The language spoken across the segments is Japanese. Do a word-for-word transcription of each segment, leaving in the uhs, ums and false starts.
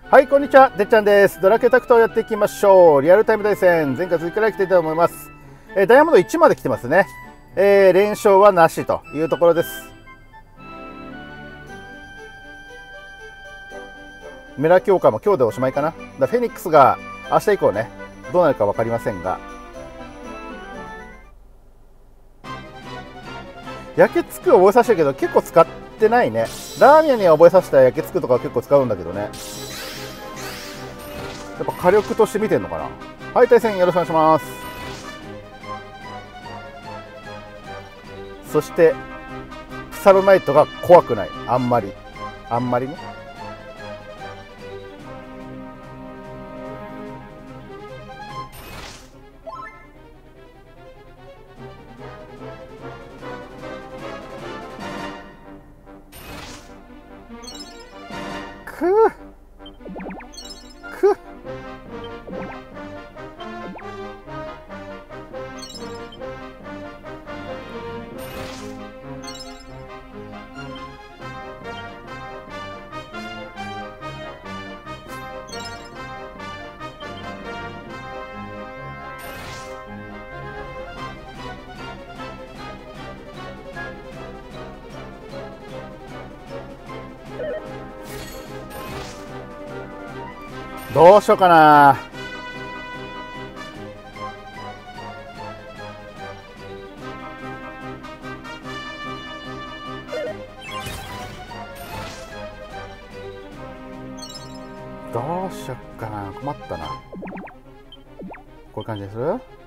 はい、こんにちは、てっちゃんです。ドラクエタクトをやっていきましょう。リアルタイム対戦、前回続きからいきたいと思います。えー、ダイヤモンドいちまで来てますね。えー、連勝はなしというところです。メラ強化も今日でおしまいかな。だフェニックスが明日以降ね、どうなるか分かりませんが。焼けつく覚えさせたけど、結構使ってないね。ラーミアには覚えさせた焼けつくとか結構使うんだけどね。やっぱ火力として見てんのかな。はい、対戦よろしくお願いします。そしてプサロナイトが怖くない。あんまりあんまりね。くーくっどうしようかな。どうしよっかな。困ったな。こういう感じです。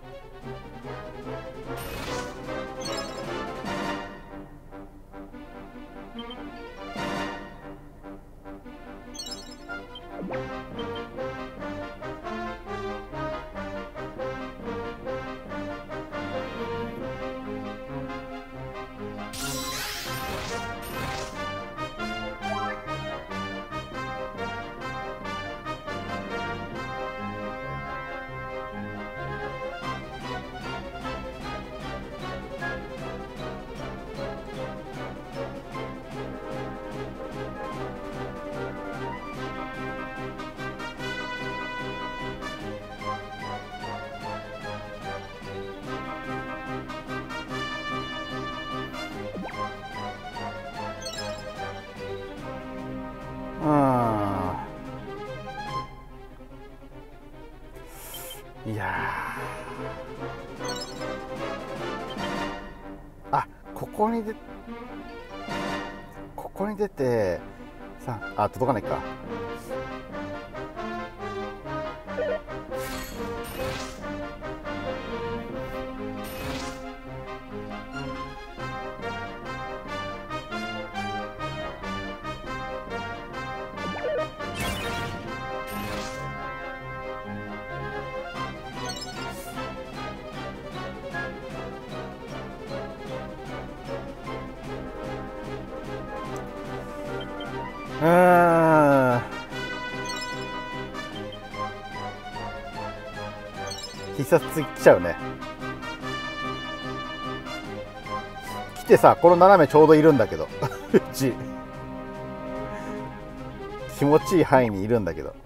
いやあ、ここにでここに出てさあ、届かないか。うーん、必殺次来ちゃうね。来てさ、この斜めちょうどいるんだけどうち気持ちいい範囲にいるんだけど。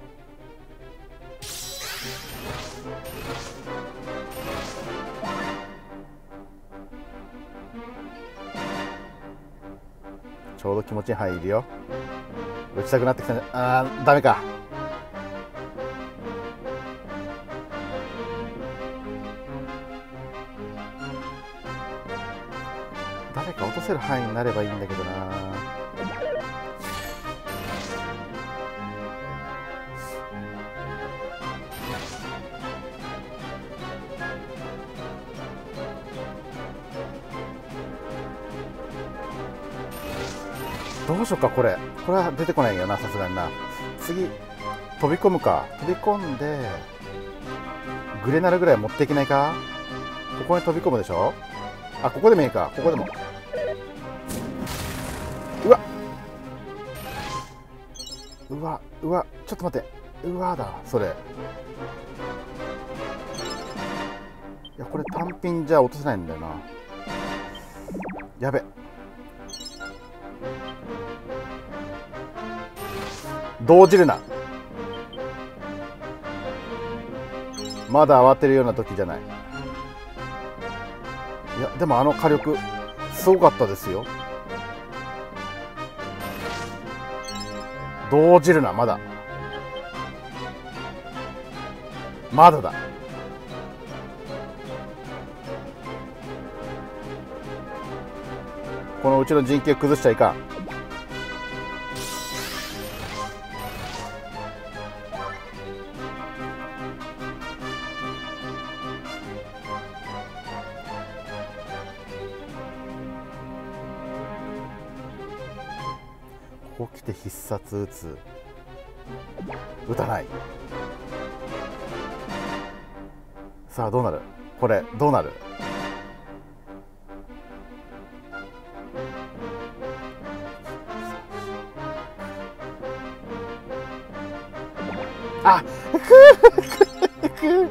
ちょうど気持ちいい範囲いるよ。打ちたくなってきたね。あー、ダメか。誰か落とせる範囲になればいいんだけどな。どうしようか。これこれは出てこないよな、さすがにな。次飛び込むか。飛び込んでグレナルぐらい持っていけないか。ここに飛び込むでしょ。あ、ここでもいいか。ここでも。うわうわうわ、ちょっと待って。うわだそれ。いや、これ単品じゃ落とせないんだよな。やべ。動じるな。 まだ慌てるような時じゃない。いやでもあの火力すごかったですよ。動じるな。まだまだだ。このうちの陣形を崩しちゃいかん。ここ来て必殺撃つ。撃たない。さあどうなる。これどうなる。あっくーくーくー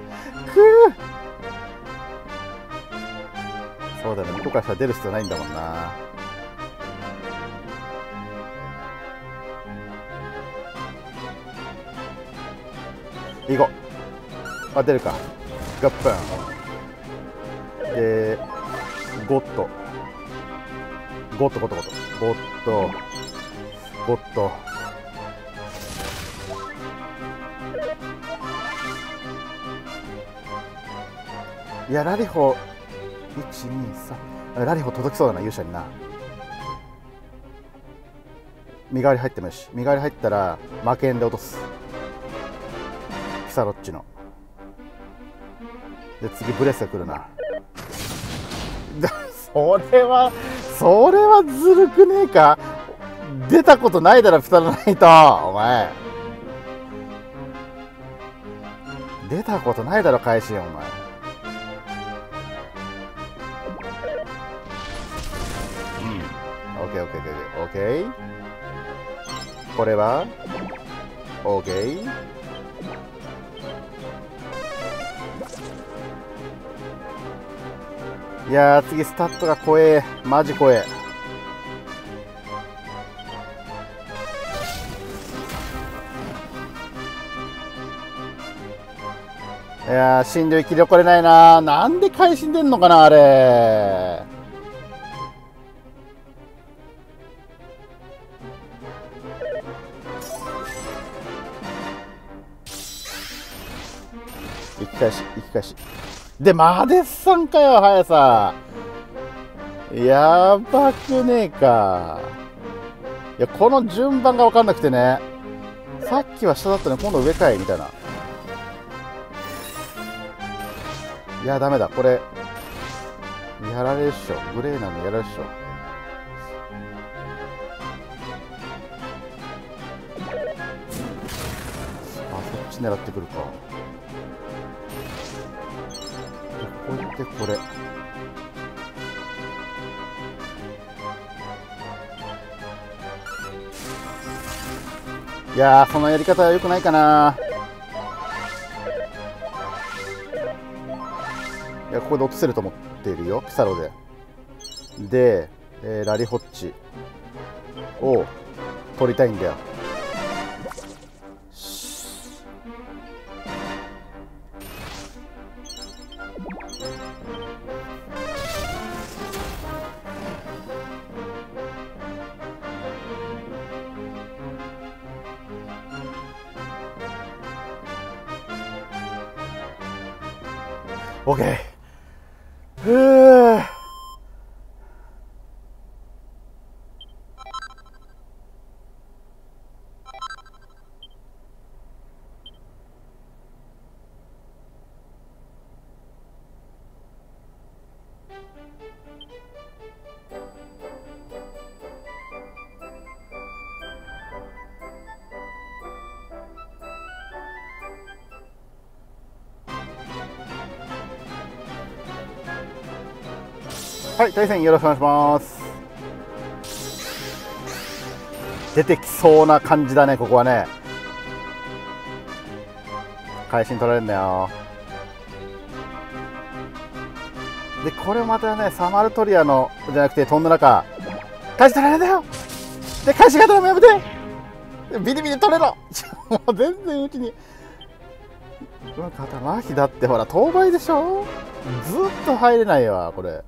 そうだよね。向こうからしたら出る必要ないんだもんな。行こう。あ、出るか。ガップンでゴッドゴッドゴッドゴッドゴッドゴッドいやラリホいちにさんラリホ届きそうだな。勇者にな。身代わり入ってもよし。身代わり入ったら負けんで落とす。ピサロッチので次ブレスが来るな。それはそれはずるくねえか。出たことないだろピサロナイト。お前出たことないだろ返しよお前。うんオッケーオッケーオッケーオッケー。これはオッケー。いやー次スタットが怖え。マジ怖え。いやー死んで生き残れないな。なんで会心出んのかなあれ。生き返し生き返しでマデスさんかよ。速さやばくねえか。いやこの順番が分かんなくてね。さっきは下だったのに今度上かいみたいな。いやダメだこれやられるっしょ。グレーなのやられるっしょ。あそっち狙ってくるか。こうやってこれいやーそのやり方は良くないかな。いやここで落とせると思っているよピサロで。で、えー、ラリホッチを取りたいんだよ。オッケー。ふぅ。はい、対戦よろしくお願いします。出てきそうな感じだね、ここはね。会心取られるんだよ。で、これまたね、サマルトリアのじゃなくて、トンネルか。会心取られるんだよ。で、会心型もやめて。ビリビリ取れろ。もう全然うちに。 この肩麻痺だってほら当倍でしょ。ずっと入れないわこれ。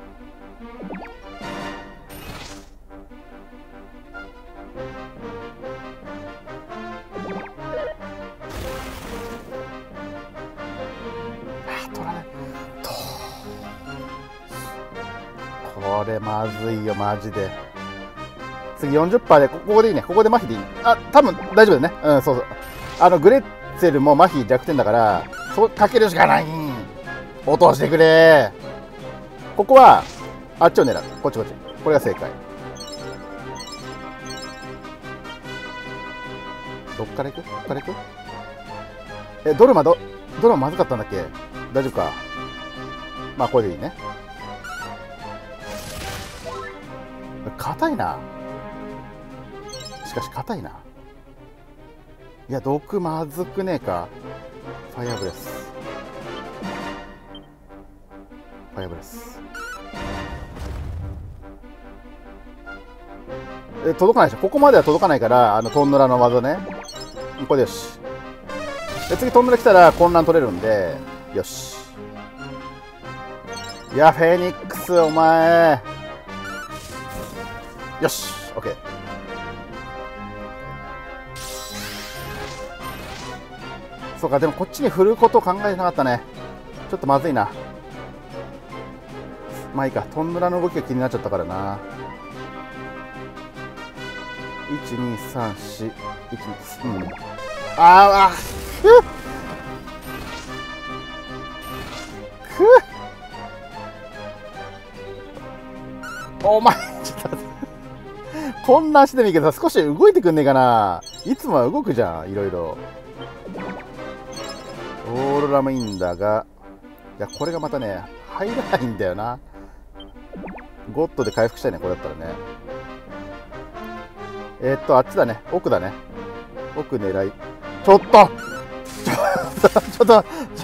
これまずいよマジで。次 よんじゅっパーセント で こ, ここでいいね。ここで麻痺でいい。あ、多分大丈夫だね。うん、そうそう。あのグレッツェルも麻痺弱点だからそうかけるしかない。落としてくれ。ここはあっちを狙う。こっちこっち。これが正解。どっから行く？どっから行く？え、ドルマどドルマまずかったんだっけ？大丈夫か。まあこれでいいね。硬いな。しかし硬いな。いや毒まずくねえか。ファイアブレスファイアブレスえ届かないでしょ。ここまでは届かないから、あのトンヌラの技ね。これでよし。で次トンヌラ来たら混乱取れるんでよし。いやフェニックスお前よし OK。 そうか、でもこっちに振ることを考えてなかったね。ちょっとまずいな。まあいいか。トンヌラの動きが気になっちゃったからな。いちにさんし、いち、うん、ああくっくっお前ちょっと待って。混乱してもいいけど少し動いてくんねえかな。いつもは動くじゃんいろいろ。オーロラもいいんだが、いやこれがまたね入らないんだよな。ゴッドで回復したいねこれだったらね。えー、っとあっちだね、奥だね。奥狙い。ちょっとちょっとちょっと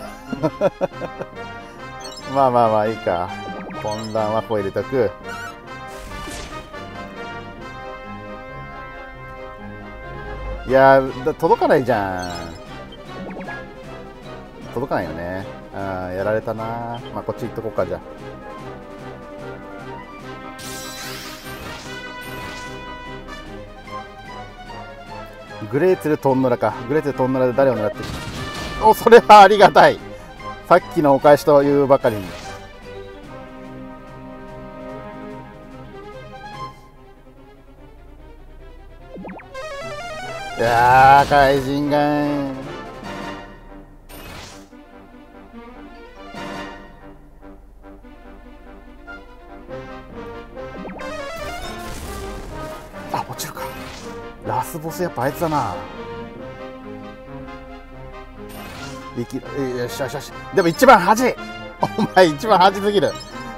まあまあまあいいか。混乱はこう入れとく。いやー届かないじゃん。届かないよね。あーやられたな。まあこっち行っとこうか。じゃあグレーツェルトンヌラか。グレーツェルトンヌラで誰を狙ってる？お、それはありがたい。さっきのお返しというばかりに。いやー怪人がーん。あ、落ちるか。ラスボスやっぱあいつだな。生きる。よしよしよし。でも一番端。お前一番端すぎる。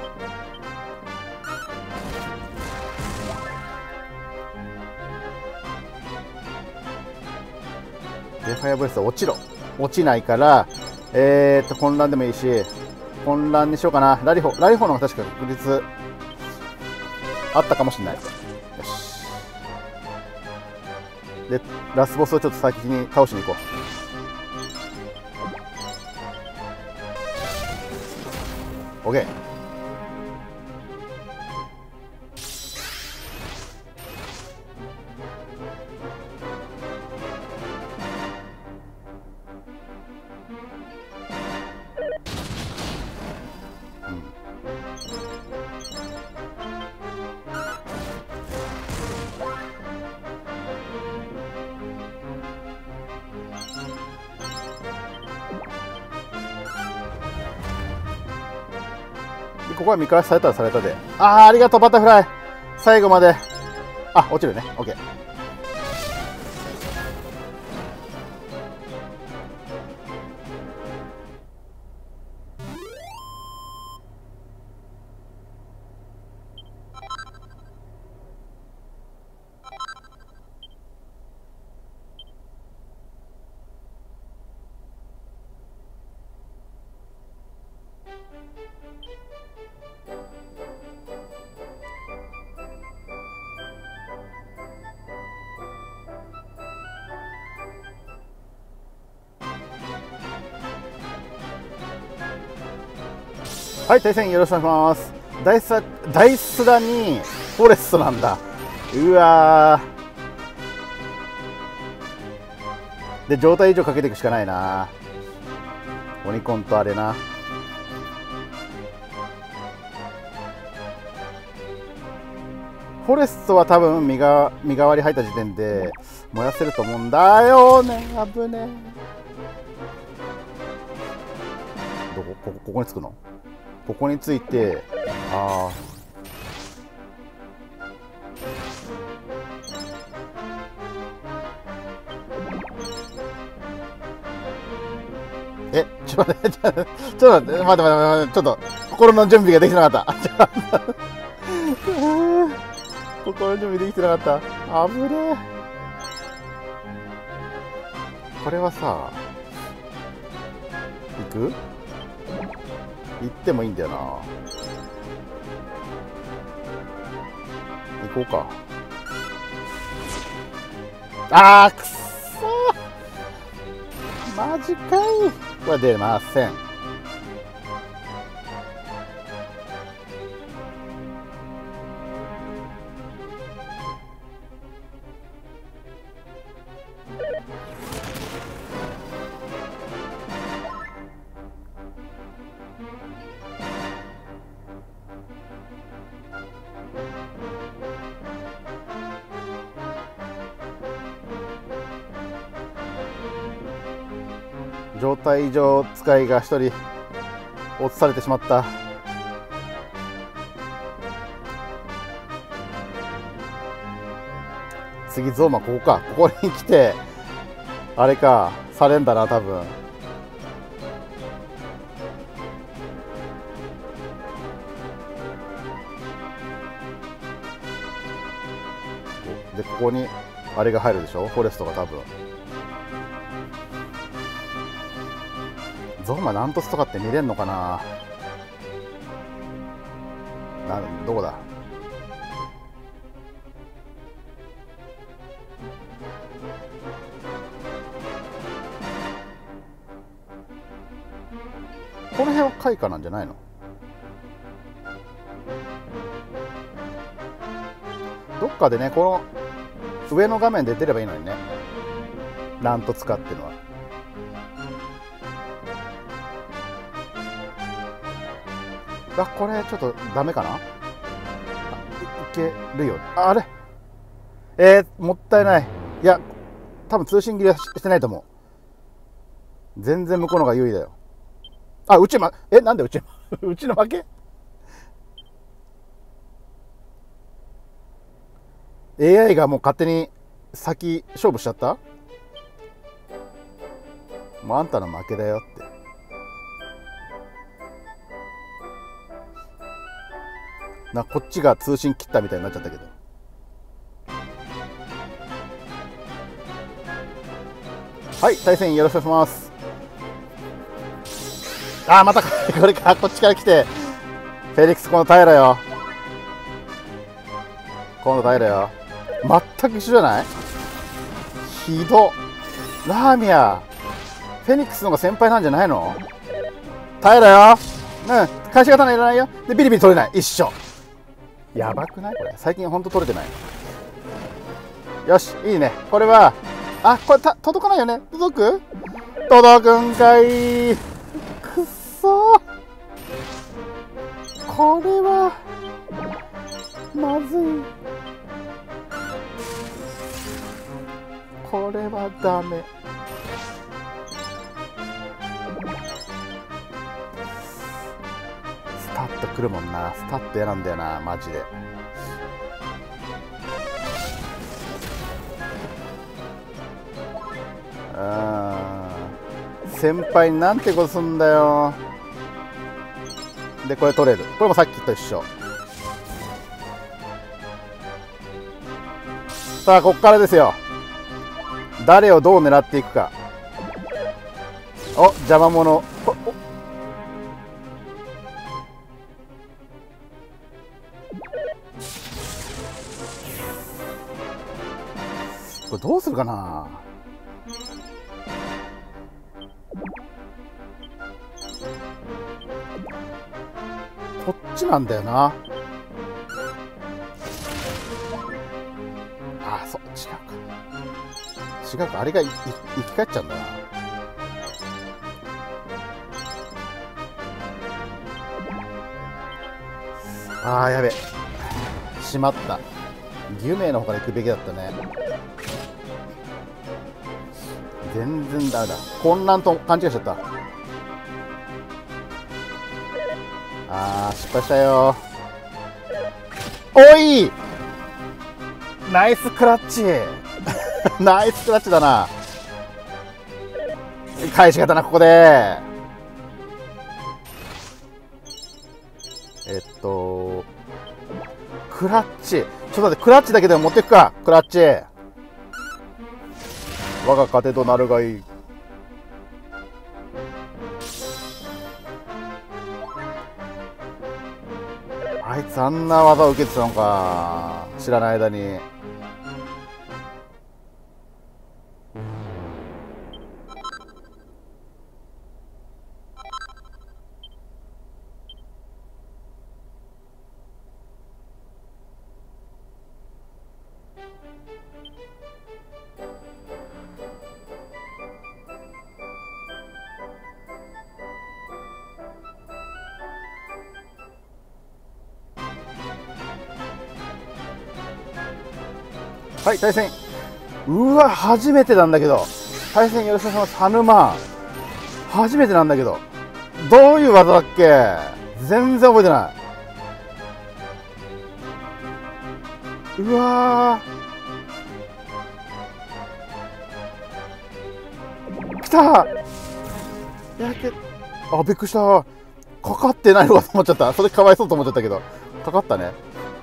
でファイアブレス落ちろ。落ちないからえー、っと混乱でもいいし混乱にしようかな。ラリホラリホの方が確か確率あったかもしれない。よし。でラスボスをちょっと先に倒しに行こう。 OK。ここは見返しされたらされたで。ああ、ありがとうバタフライ。最後まで。あ、落ちるね。 OK。 はい、対戦よろしくお願いします。ダイスラ、ダイスラにフォレストなんだ。うわー。で、状態以上かけていくしかないな。オニコンとあれな。フォレストは多分身が身代わり入った時点で燃やせると思うんだよね。危ねえ。どこここここにつくの？ここについて、ああ。え、ちょっと待って、ちょっと待って、待って待って待って、ちょっと心の準備ができてなかった。心の準備できてなかった。危ねえ。これはさ、行く？行ってもいいんだよな。行こうか。あー、くっそー、マジかい。これは出ません。状態異常使いがひとり落とされてしまった。次ゾーマここか。ここに来てあれかされんだな多分。でここにあれが入るでしょ、フォレストが多分。ゾーマラントスとかって見れんのかな。などこだ。この辺は開花なんじゃないの？どっかでね、この上の画面で出ればいいのにね、ラント使っていうのは。あ、これちょっとダメかな。あ、い、いけるよ。あ、あれえー、もったいない。いや多分通信切れしてないと思う。全然向こうのが優位だよ。あ、うちま、え、なんでうちうちの負け？ エーアイ がもう勝手に先勝負しちゃった。もうあんたの負けだよって。な、こっちが通信切ったみたいになっちゃったけど。はい、対戦よろしくお願いします。あー、またこれか、こっちから来て。フェリックス、今度耐えろよ。今度耐えろよ。全く一緒じゃない？ひど。ラーミアフェニックスの方が先輩なんじゃないの？耐えろよ。うん、返し刀いらないよ。でビリビリ取れない。一緒。やばくないこれ。最近ほんと取れてない。よし、いいね。これはあ、これた届かないよね。届く？届くんかい。くっそー。これはまずい。これはダメ。スタッとくるもんな。スタッと嫌なんだよなマジで。あー、先輩になんてことすんだよ。でこれ取れる。これもさっきと一緒。さあこっからですよ。誰をどう狙っていくか。お、邪魔者。ここれどうするかな。 こっちなんだよな。あ、そう、違うか。違うか。あれがいい生き返っちゃうんだな。あー、やべ。しまった。牛名の方から行くべきだったね。全然ダメだ。混乱と勘違いしちゃった。あー、失敗したよ。おい、ナイスクラッチナイスクラッチだな。返し方な、ここで。えっとクラッチ、ちょっと待って、クラッチだけでも持っていくか。クラッチ、我が糧となるがいい。あいつあんな技を受けてたのか、知らない間に。はい、対戦。うわ、初めてなんだけど。対戦よろしくお願いします。ハヌマン。初めてなんだけど。どういう技だっけ？全然覚えてない。うわー。来た。やけ、あ、びっくりした。かかってないのかと思っちゃった。それかわいそうと思っちゃったけど。かかったね。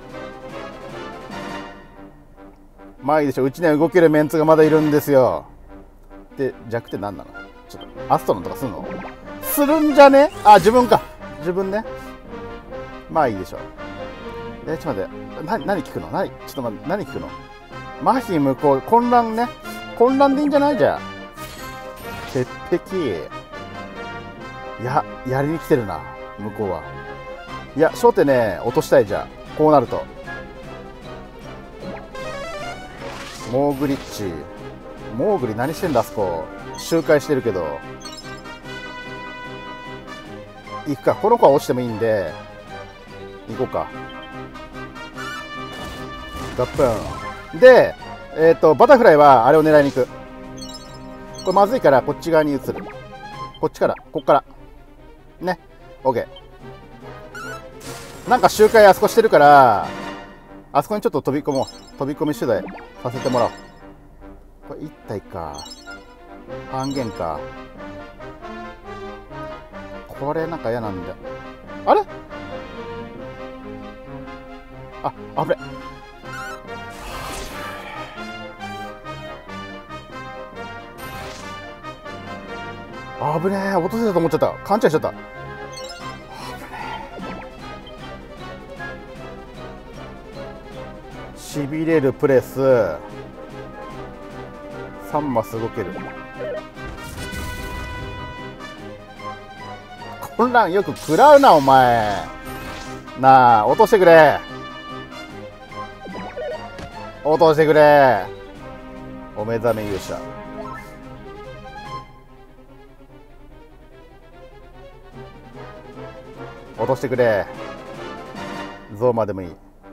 まあいいでしょう。うちには動けるメンツがまだいるんですよ。で、弱点何なの？ちょっと、アストロンとかするの？するんじゃね？あ、自分か。自分ね。まあいいでしょう。え、ちょっと待って。な、何聞くの？何？ちょっと待って、何聞くの？麻痺無効、混乱ね。混乱でいいんじゃない？じゃあ。鉄壁。いや、やりに来てるな。向こうは。いや、焦点ね、落としたいじゃん。こうなると。モーグリッチ。モーグリ何してんだあそこ。周回してるけど。行くか。この子は落ちてもいいんで行こうか。ガップンで、えっとバタフライはあれを狙いに行く。これまずいからこっち側に移る。こっちから、こっからね。 OK。 なんか周回あそこしてるから、あそこにちょっと飛び込もう。飛び込み取材させてもらおう。これいち体か。半減か。これなんか嫌なんだよ。あれ？あ、危ね。危ねえ。落とせたと思っちゃった。勘違いしちゃった。危ねえ。しびれるプレス。さんマス動ける。混乱よく食らうなお前。なあ、落としてくれ。落としてくれ。お目覚め勇者。落としてくれ。ゾウマでもいい。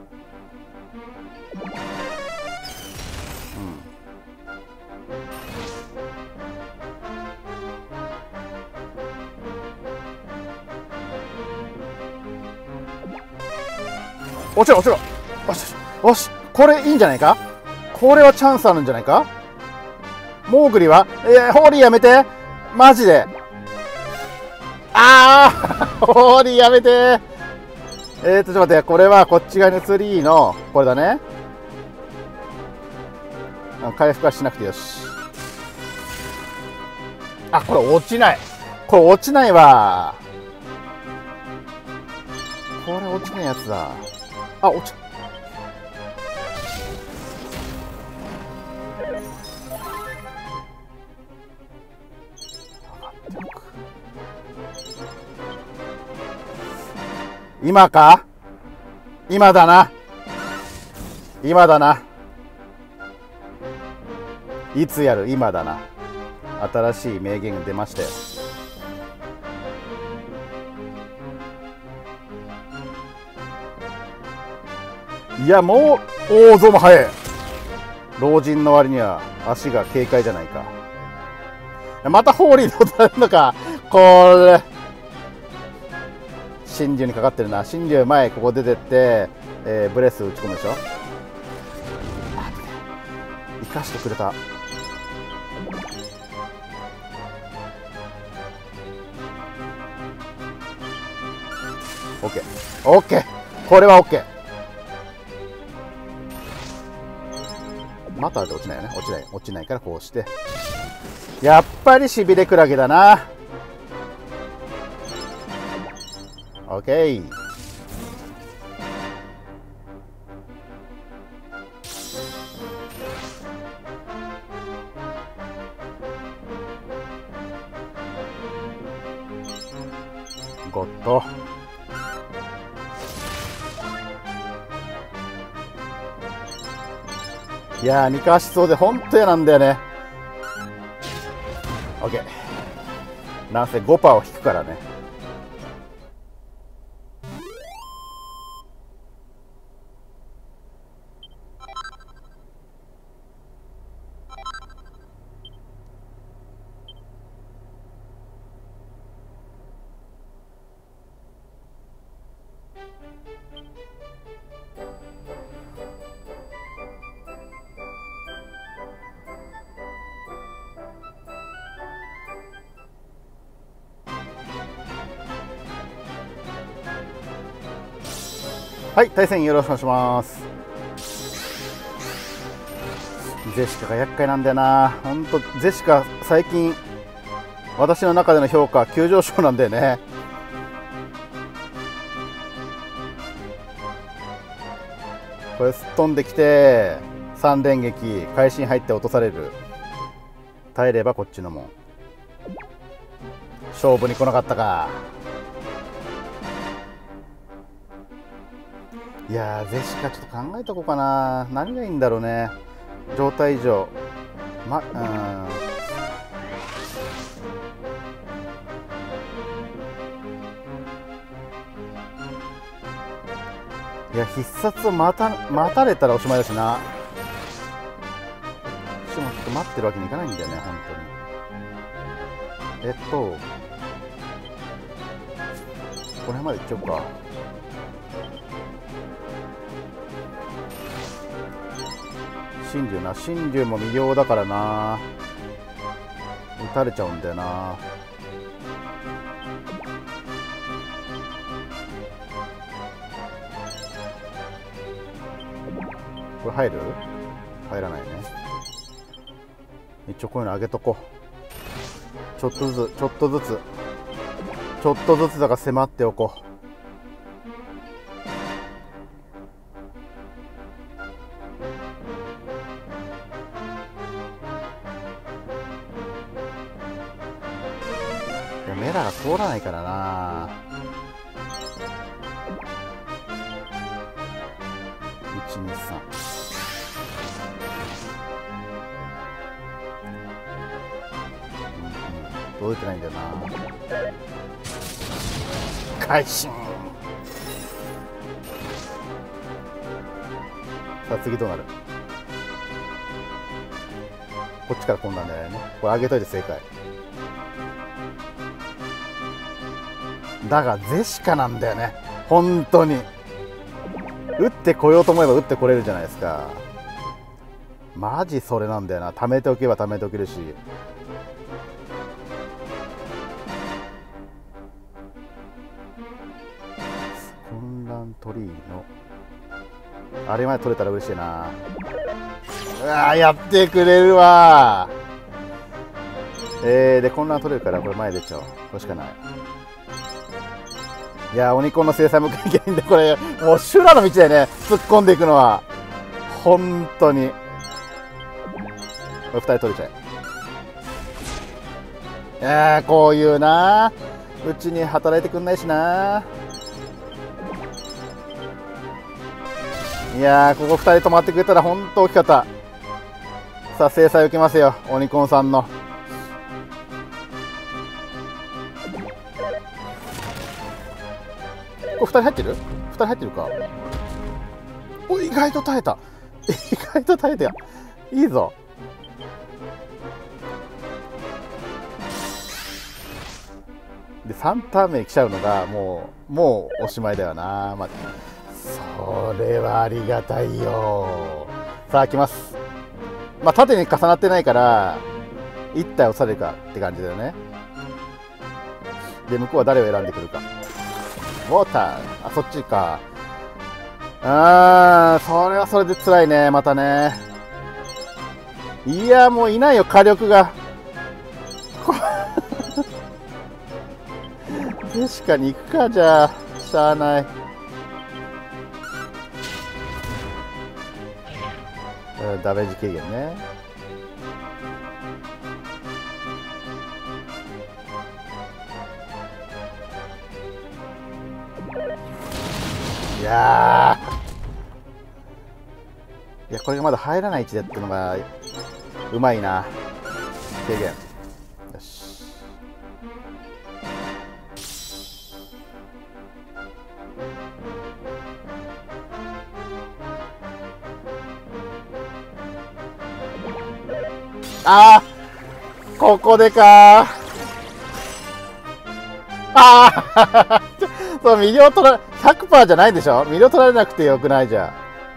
落ちろ落ちろ。よしよし、これいいんじゃないか。これはチャンスあるんじゃないか。モーグリは、えー、ホーリーやめてマジで。ああホーリーやめて。えーとちょっと待って、これはこっち側に移りのこれだね。回復はしなくてよし。あ、これ落ちない。これ落ちないわ。これ落ちないやつだ。あ、落ち。 今か、今だな、今だな、いつやる、今だな。新しい名言が出ましたよ。いや、もう、おお、ゾウも速い。老人の割には足が軽快じゃないか。またホーリーで落とされるのか。これ真珠にかかってるな。真珠前ここ出てって、えー、ブレス打ち込むでしょ。生かしてくれた。オッケーオッケー、これはオッケー。またで落ちないよね。落ちない、落ちないからこうして。やっぱりしびれクラゲだな。オッケー。ゴッド。いやー、にかしそうで本当嫌なんだよね。オッケー。なんせ ごパーセント を引くからね。はい、対戦よろしくお願いします。ゼシカが厄介なんだよな。ほんとゼシカ最近私の中での評価急上昇なんだよね。これすっ飛んできてさん連撃会心入って落とされる。耐えればこっちのもん。勝負に来なかったか。いやー、ゼシカちょっと考えとこうかな。何がいいんだろうね。状態以上ま、うん、いや、必殺を待た、待たれたらおしまいだしな。しかもちょっと待ってるわけにいかないんだよね、本当に。えっとこの辺までいっちゃおうか。真珠な、真珠も未用だからな。撃たれちゃうんだよな。これ入る？入らないね。一応こういうの上げとこう。ちょっとずつちょっとずつちょっとずつだから迫っておこう。メラが通らないからな。いちにさん、うんうん、届いてないんだよな。会心。さあ次どうなる。こっちからこんなんだよね。これ上げといて正解。だがゼシカなんだよね、本当に。打ってこようと思えば打ってこれるじゃないですか。マジそれなんだよな。貯めておけば貯めておけるし。混乱トリーのあれまで取れたら嬉しいな。うわー、やってくれるわー。えー、で混乱取れるからこれ前出ちゃおう。これしかない。いやー、鬼コンの制裁もいけないんで、これもう修羅の道だよね、突っ込んでいくのは。本当にこれふたり取れちゃえ。いやー、こういうな、うちに働いてくんないしな。 いやー、ここふたり止まってくれたら本当大きかった。さあ制裁受けますよ、オニコンさんの。これふたり入ってる？ ふたり入ってるか。お、意外と耐えた。意外と耐えたよ。いいぞ。でさんターン目に来ちゃうのがもうもうおしまいだよな。まあ、それはありがたいよ。さあ来ます。まあ縦に重なってないからいち体押されるかって感じだよね。で向こうは誰を選んでくるか。ウォーター、あ、そっちか。あー、それはそれで辛いね。またね。いやもういないよ、火力が。確かに行くか。じゃあしゃあない。うん、ダメージ軽減ね。いやー、いやこれがまだ入らない位置だってのがうまいな。軽減。よし。あー、ここでかー。ああそう、魅了取ら ひゃくパーセント じゃないでしょ。魅了取られなくてよくないじゃ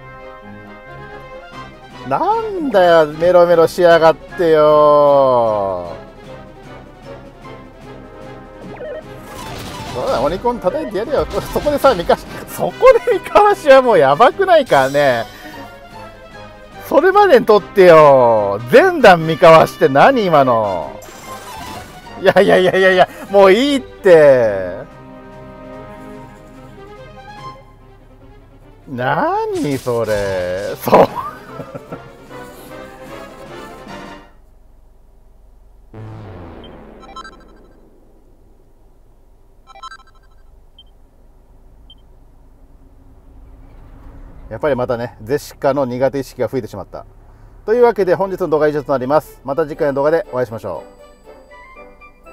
ん。なんだよ、メロメロしやがってよ。そうだ、オニコン叩いてやるよ。そこでさ、ミカシ、そこでミカワシはもうやばくないからね。それまでにとってよ。全弾ミカワシって何今の。いやいやいやいやいや、もういいって。何それ。そうやっぱりまたね、ゼシカの苦手意識が増えてしまった。というわけで本日の動画は以上となります。また次回の動画でお会いしましょう。